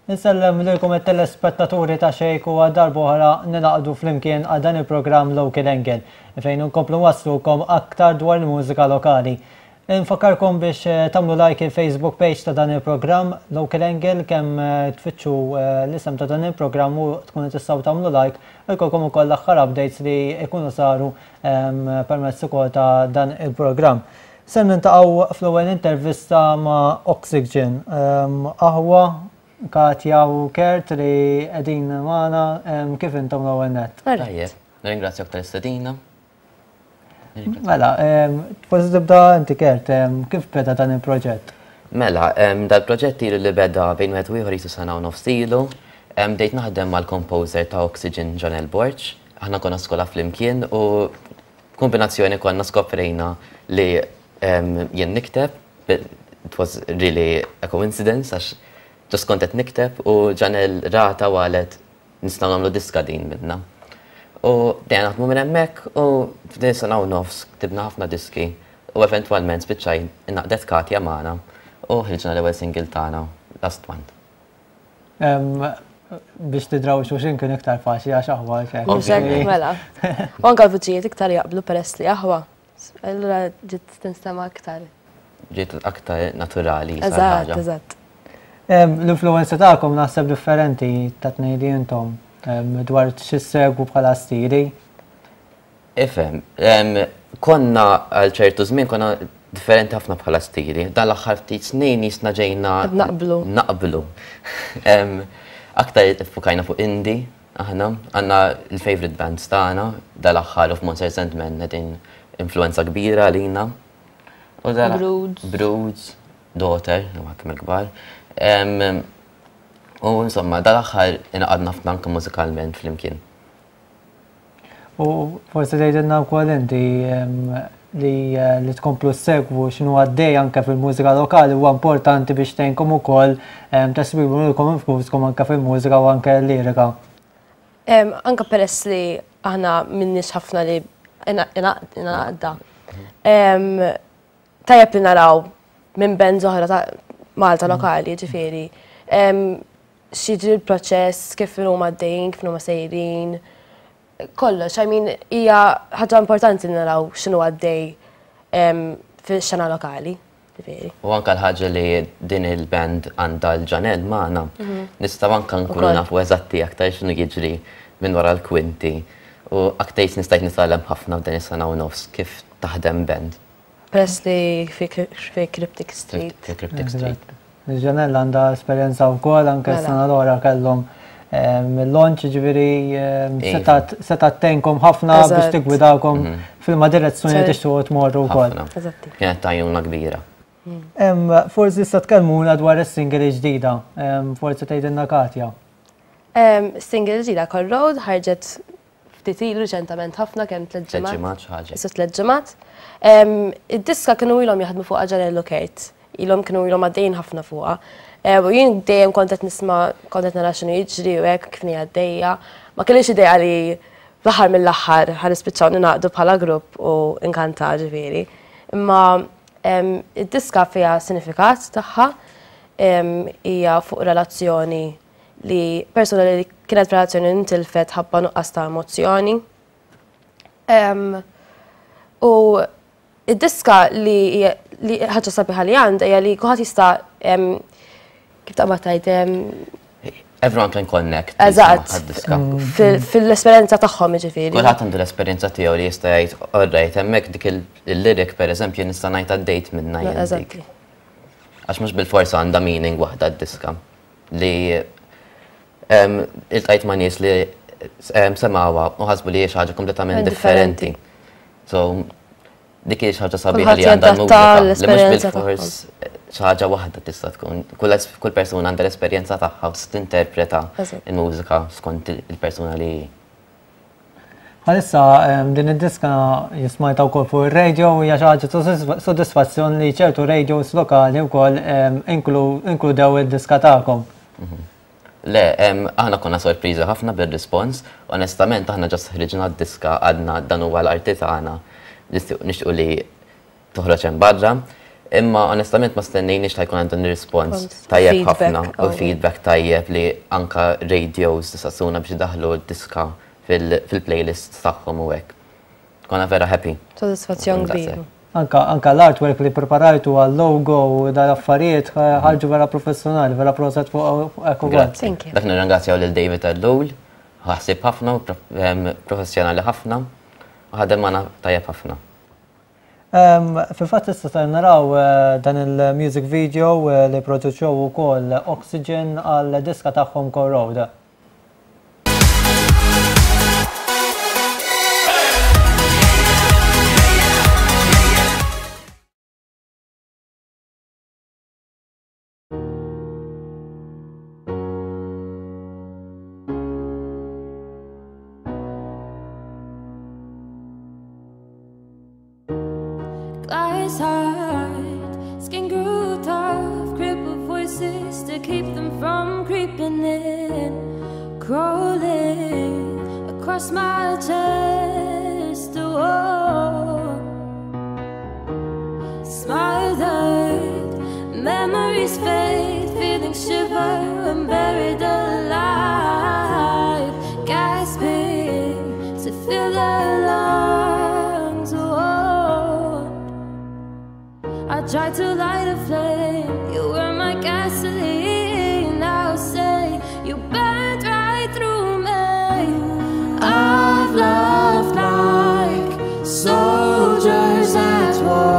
Nisellem lilkom it-telespettaturi ta' Xejk u għad-darba oħra ninaqdu flimkien għal dan il-programm Local Angle fejn nkomplu waslukom aktar dwar il-mużika lokali. Nfakkarkom biex tagħmlu like il-Facebook page ta' dan il-programm Local Angle kemm tfittxu l-isem ta' dan il-programm u tkunu tistgħu tagħmlu like u jkollkom ukoll l-aħħar updates li jkunu saru permezz ukoll ta' dan il-programm. Se nintaqgħu fl-ewwel intervista ma' Oxygyn. Aħwa Katja u Kert li qegħdin magħna kif intom l-ewwel nett? Tajjeb, nirringrazzjak tal-istedina. Mela, forsi tibda inti Kert, kif beda dan il-proġett? Mela, dal-proġett ilu li beda bejn wieħed u ieħor jisu sena u nofs ilu. Bdejt naħdem mal-composer ta' Oxygyn Jon Borch. Aħna konna skola flimkien u kombinazzjoni konna skoprejna li jien nikteb. It was really a coincidence għax ġus kontet nikteb u Jon rata u għalet nistaw namlu diska din minna. U dejna naħdmu minn hemmhekk u f'din sena u nofs ktibna ħafna diski u eventwalment spiċċaj innaqdet Katja magħna u ħilġna l-ewwel single tagħna last month. Biex tidraw xulxin kien iktar faċli għax aħwa Xejk mela. U anke l-vuċijiet iktar jaqblu peress li aħwa. Allura ġiet tinstema' aktar. Ġiet aktar naturali. Eżatt. L-influenza tagħkom naħseb differenti ta' tnejli intom dwar x'issegwu bħala stili. Ifhem, konna għal ċertu żmien konna differenti ħafna bħala stili. Dan l-aħħar ftit snin jisna ġejna naqblu. Aktar fukajna fuq indie, aħna għandna l-favorite bands tagħna, dal-aħħar of Monster Sandman qegħdin influenza kbira għalina. Broods, Daughter, kemm il-kbar. U insomma, dal-aħħar inaqadna ħafna anke mużikalment flimkien. U forsi tgħidilna wkoll inti li tkomplu segwu x'inhu għaddej anke fil-mużika lokali huwa importanti biex tgħinkom ukoll tasbibu lilkom influskom anke fil-mużika u anke l-lirika. Anke peress li aħna minnix ħafna li inaqda. Tajjeb li naraw minn band oħra ta' Malta lokali, ġifieri. X'jiġri l-proċess, kif huma għaddejjin, kif huma sejrin. Kollox, hija ħaġa importanti li naraw x'inhu għaddej fix-xena lokali, ġifieri. U anke l-ħaġa li din il-band għandha l-Jon magħna, nistgħu anke nkunu nafu eżatti aktar x'inhu jiġri minn wara l-kwinti. U aktar nistajt nitgħallem ħafna f'dan is-sena u nofs kif taħdem band. Peress li fi Cryptic Street. Jon għandha esperjenza wkoll anke s-sena l-oħra kellhom il-launch ġifieri seta' tgħinkom ħafna biex tigwidawkom fil-ma direzzjoni li tixtiequ tmorru wkoll. Kienet tajjuna kbira. Forsi issa tkellmuna dwar is-single ġdida, forsi tgħidilna Katja. Single ġdida Call Road ħarġet ftit ilu reċentament ħafna kemm 3 ġimgħat. Issa 3 ġimgħat. Id-diska kienu ilhom jaħdmu fuqha Jon Kert. Ilhom kienu ilhom għaddejjin ħafna fuqha. U jien dejjem kont qed nisma' kont qed nara x'inhu jiġri u hekk kif għaddejja. Ma kellix idea li fl-aħħar mill-aħħar ħanispiċċaw ninaqdu bħala grupp u inkanta ġifieri. Imma id-diska fiha sinifikat tagħha hija fuq relazzjoni li persuna li kienet relazzjoni intilfet ħabba nuqqas ta' emozzjoni. U id-diska li ħaġa sabiħa li għandha hija li kulħadd jista' kif taqbad tgħid Everyone can connect. Eżatt. Fil-esperjenza tagħhom jiġifieri. Kulħadd għandu l-esperjenza tiegħu li jista' jgħid alright hemmhekk dik il-lyric pereżempju nista' ngħid għaddejt minnha jien dik. Għax mhux bil-forsa għandha meaning waħda d-diska li iltqajt ma' nies li semgħuha u ħasbu li hija xi ħaġa kompletament differenti. So dik hija xi ħaġa sabiħa li għandha l-mużika li mhux bil-fors xi ħaġa waħda tista' tkun. Kull persuna għandha l-esperjenza tagħha u tinterpreta l-mużika skont il-persuna li hi. Għalissa din id-diska jismajta wkoll fuq ir-radio hija xi ħaġa ta' sodisfazzjon li ċertu radios lokali wkoll inkludew id-diska tagħkom. Le, aħna konna sorpriżi ħafna bir-rispons, onestament aħna ġast ħriġna d-diska għadna dan huwa l-arti tagħna nixtiequ li toħroġ hemm barra. Imma onestament ma stennejniex ta' jkun għandhom respons tajjeb ħafna u feedback tajjeb li anka radios tisassuna biex daħlu d-diska fil-playlist tagħhom u hekk. Konna vera happy. Sodisfazzjon kbir. Anka l-artwork li preparajtu għal-logo u dal-affarijiet ħarġu vera professjonali, vera proset fuq ekku għad. Dak nirringrazzjaw lil David għall-lowl, ħassib ħafna, professjonali ħafna, u ħadem għana tajjeb ħafna. Fil-fatt issa naraw dan il-music video li produċew ukoll Oxygyn għal diska tagħhom Corrode. Glass heart, skin grew tough, crippled voices to keep them from creeping in, crawling across my chest. Oh, smothered, memories fade, feelings shiver and buried alive, gasping to fill their lungs. I tried to light a flame, you were my gasoline. I'll say you burned right through me. I've loved like soldiers at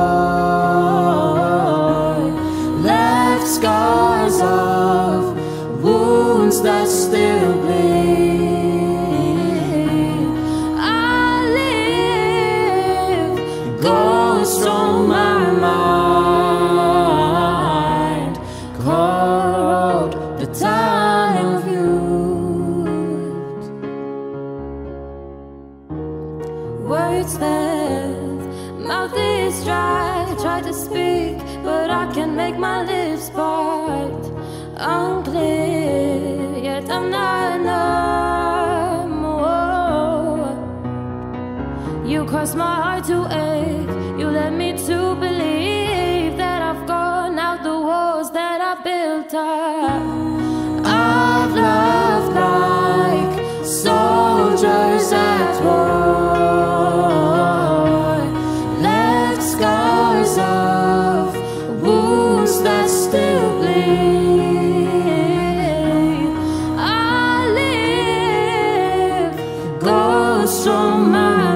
war, left scars of wounds that still bleed. I live, ghosts on my mind. Mouth is dry, I try to speak, but I can't make my lips part. Unclear, yet I'm not numb. Oh. You caused my heart to ache, you led me to believe that I've gone out the walls that I built up. I've loved like soldiers at war, of wounds that still bleed. I live, ghosts on my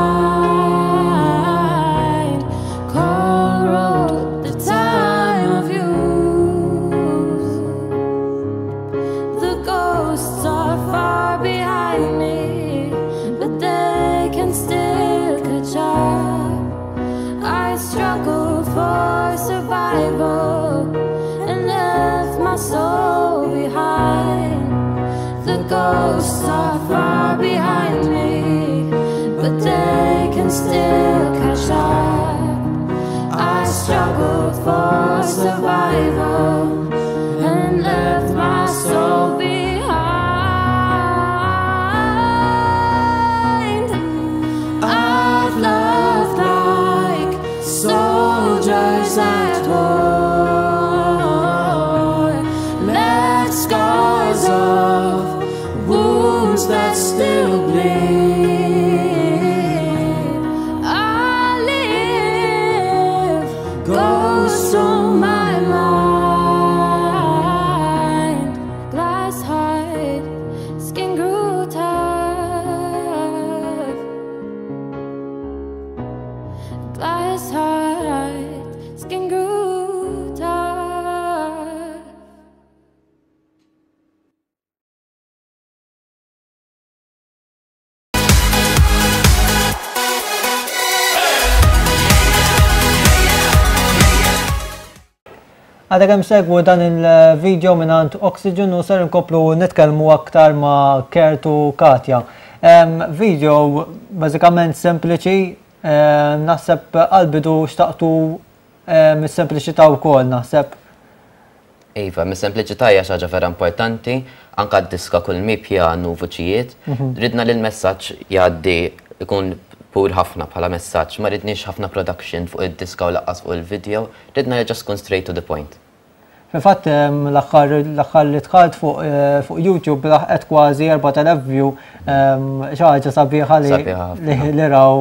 mind, corrode the time of youth. The ghosts are far behind me, but they can still catch up. I struggled for survival and left my soul behind. The ghosts are far behind me, but they can still catch up. I struggled for survival and left my soul behind. I've loved like soldiers at war, left scars of wounds that still bleed. I live, ghosts on my mind. Glass heart, skin grew tough. Glass heart, skin grew tough. Għadek hemm segwu dan il-video minant Oxygyn u ser nkomplu nitkellmu aktar ma' Kertu Katja. Video bażikament sempliċi, naħseb għal-bidu xtaqtu mis-sempliċità wkoll naħseb. Iva, mis-sempliċità hija xi ħaġa vera importanti, anke d-diska kull mi pjanu vuċijiet. Ridna li l-messaġġ jgħaddi ikun pur ħafna bħala messaġġ, ma ridniex ħafna production fuq id-diska u laqqas fuq il-video, ridna just kun straight to the point. Fil-fatt l-aħħar li tħalt fuq YouTube laħqet kważi 4,000 view xi ħaġa sabiħa li raw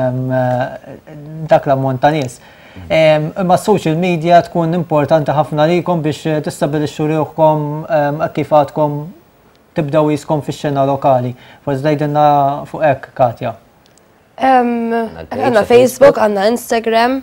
dak l-ammont ta' nies. Imma social media tkun importanti ħafna likom biex tistabilixxu ruħkom kif għadkom tibdew jiskom fix-xena lokali. Forsi tgħidilna fuq hekk, Katja. Għandna Facebook, għandna Instagram.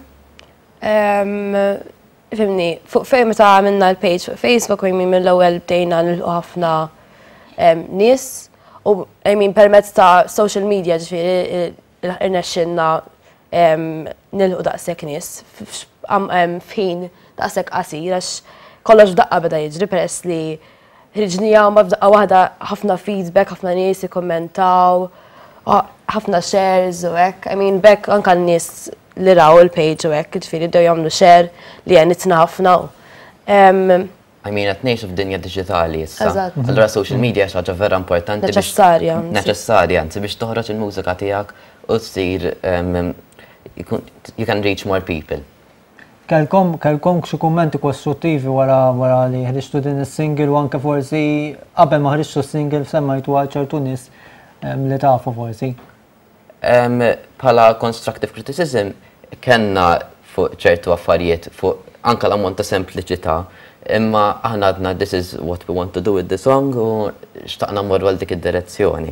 Fimni, fuq fejn meta għamilna l-page fuq Facebook, mill-ewwel bdejna nilħu ħafna nies u permezz ta' social media ġifieri irnexxinna nilħu daqshekk nies f'ħin daqshekk qasir għax kollox f'daqqa beda jiġri peress li ħriġnija ma f'daqqa waħda ħafna feedback, ħafna nies ikkommentaw, ħafna shares u hekk. Bekk anke n-nies li raw il-page u hekk, ġifieri bdew jagħmlu share li għenitna ħafna. Qed ngħixu f'dinja diġitali issa. Allura social media xi ħaġa vera importanti. Neċessarja. Neċessarja, anzi biex toħroġ il-mużika tiegħek u tsir you can reach more people. Kellkom xi kummenti kostruttivi wara li ħriġtu din is-single u anke forsi qabel ma ħriġtu s-single semmajtu għal ċertu nies li tafu forsi. Bħala constructive criticism kenna fuq ċertu affarijiet fuq anke l-ammont ta' sempliċità, imma aħna għadna this is what we want to do with the song u xtaqna mmorru għal dik id-direzzjoni.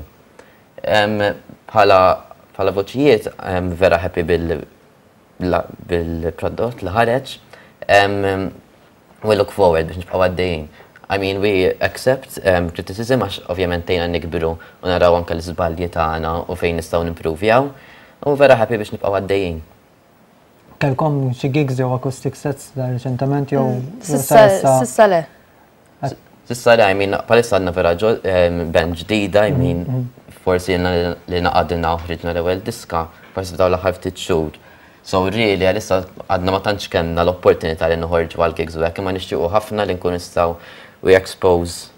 Bħala voċijiet vera happy bil-prodott li ħareġ. We look forward biex nibqgħu għaddejjin. We accept criticism għax ovvjament tejna nikbru u naraw anke l-iżbalji tagħna u fejn nistgħu nimprovjaw u vera happy biex nibqgħu għaddejjin. Kellkom xi gigs jew acoustic sets reċentement jew Sissa le. Sissa le, palissa għandna vera band ġdida, forsi li naqadilna u ħriġna l-ewwel diska, forsi f'dawn l-aħħar ftit xhur. So really, għalissa għadna ma tantx kellna l-opportunità li noħorġu għal gigs u hekk, imma nixtiequ ħafna li nkun nistgħu we expose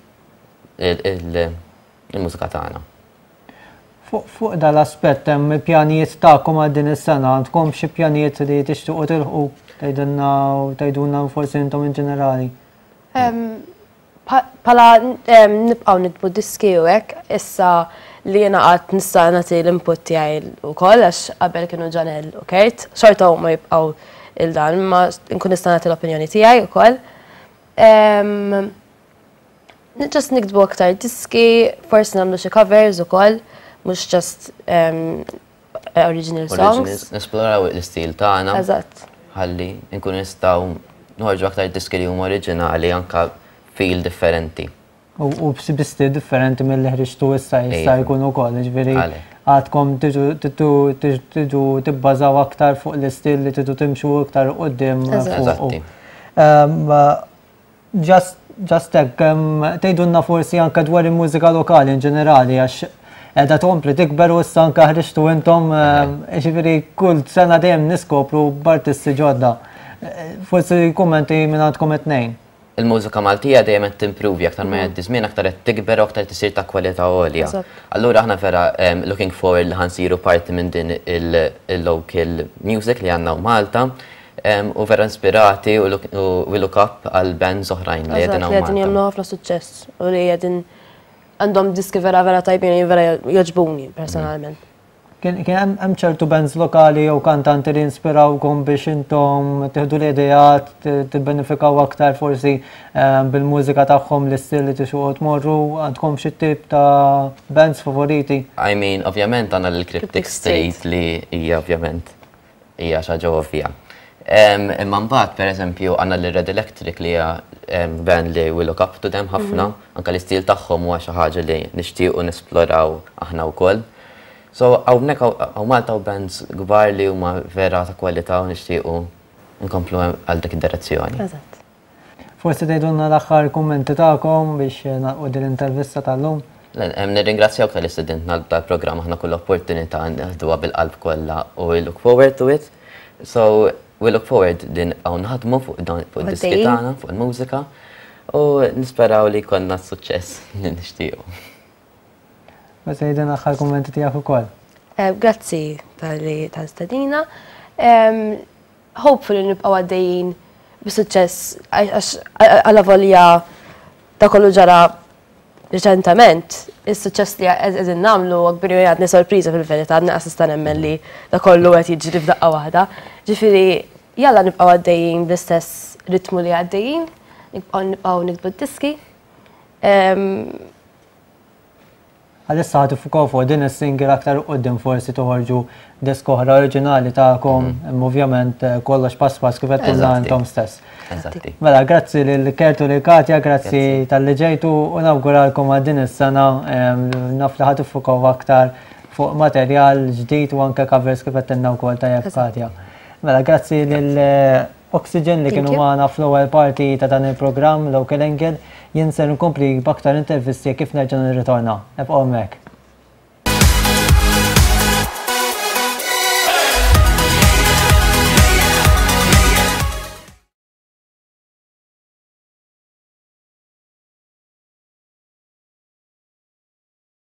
il-mużika tagħna. Fuq dal-aspett hemm il-pjanijiet tagħkom għal din is-sena, għandkom xi pjanijiet li tixtiequ tilħqu tgħidulna forsi intom in ġenerali. Bħala nibqgħu nitbu diski u hekk, issa li jena għat nista' nagħti l-input tiegħi wkoll għax qabel kienu Ġanell u Kurt, xorta huma jibqgħu il-dan, ma nkun nista' nagħti l-opinjoni tiegħi wkoll. Just nikdbu aktar diski, forsi nagħmlu xi covers ukoll, mhux just original songs. Nesploraw l-istil tagħna. Eżatt. Ħalli nkun nistgħu noħorġu aktar diski li huma oriġinali anke feel differenti. U b'sibisti differenti mill-li ħriġtu issa jkun ukoll, ġifieri għadkom tiġu tibbażaw aktar fuq l-istil li tiġu timxu aktar quddiem fuq. Just hekk, tgħidulna forsi anke dwar il-mużika lokali in ġenerali għax qiegħda tkompli tikber u issa anke ħriġtu intom, ġifieri kull sena dejjem niskopru b'artisti ġodda. Forsi kummenti minn għandkom it-tnejn. Il-mużika Maltija dejjem qed timpruvi aktar ma jgħaddi żmien aktar qed tikber u aktar tisir ta' kwalità għolja. Allura aħna vera looking forward li ħansiru parti minn din il-local music li għandna Malta u vera inspirati u we look up għal bands oħrajn li qegħdin hawn Malta. Qegħdin jagħmlu ħafna suċċess u li qegħdin għandhom diski vera tajbin vera jogħġbuni personalment. Kien hemm ċertu bands lokali jew kantanti li inspirawkom biex intom tieħdu l-idejat, tibbenefikaw aktar forsi bil-mużika tagħhom l-istil li tixuqu tmorru, għandkom xi tip ta' bands favoriti? Ovvjament għandna l-Cryptic State li hija ovvjament hija xi ħaġa ovvja. Imma mbagħad pereżempju għandna l-Red Electric li hija band li we look up to them ħafna, anke l-istil tagħhom huwa xi ħaġa li nixtiequ nisploraw aħna wkoll. So, għawnek għaw Malta u bands gbar li huma vera ta' kwalità u nixtiequ nkomplu għal dik id-direzzjoni. Eżatt. Forsi tgħidulna l-aħħar kummenti tagħkom biex nagħqu din l-intervista tal-lum. Nirringrazzjawk tal-istudent tal-programm aħna kull opportunità nħduha bil-qalb kollha u we look forward to it. So, we look forward din għaw naħdmu fuq id-diski tagħna, fuq il-mużika u nisperaw li konna s-suċċess li nixtiequ. Bas jgħidin aħħar kummenti tiegħek ukoll. Grazzi tal-stadina. Hopefully nibqgħu għaddejjin b'suċċess għal volja ta' kollu ġara reċentament, is-suċċess li qegħdin nagħmlu akbar għadni sorpriża fil-verità, naqas nemmen li da kollu qed jiġri f'daqqa waħda. Ġifieri jalla nibqgħu għaddejjin bl-istess ritmu li għaddejjin, nibqgħu nikbu d-diski. Għalissa ħatu fuq din is-single aktar qudiem forsi toħorġu disk oħra oriġinali tagħkom, ovvjament kollox pass kif qed intom stess. Mela, grazzi lil Kertu li Katja, grazzi tal-li ġejtu u nawguralkom għal din is-sena naf li ħatu fuq aktar fuq materjal ġdid u anke covers kif qed inna wkoll tajjeb Katja. Mela, grazzi lil Oxygyn li kienu magħna fl-ewwel parti ta' dan il-programm Local Angle. Jien se nkompli b'aktar intervisti kif nerġa' nirritorna. Ebqgħu hemmhekk.